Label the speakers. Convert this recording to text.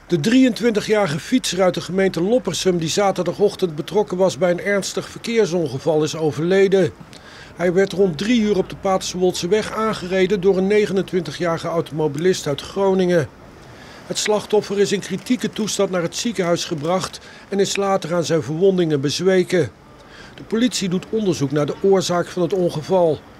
Speaker 1: De 23-jarige fietser uit de gemeente Loppersum die zaterdagochtend betrokken was bij een ernstig verkeersongeval is overleden. Hij werd rond 3 uur op de Paterswoldseweg aangereden door een 29-jarige automobilist uit Groningen. Het slachtoffer is in kritieke toestand naar het ziekenhuis gebracht en is later aan zijn verwondingen bezweken. De politie doet onderzoek naar de oorzaak van het ongeval.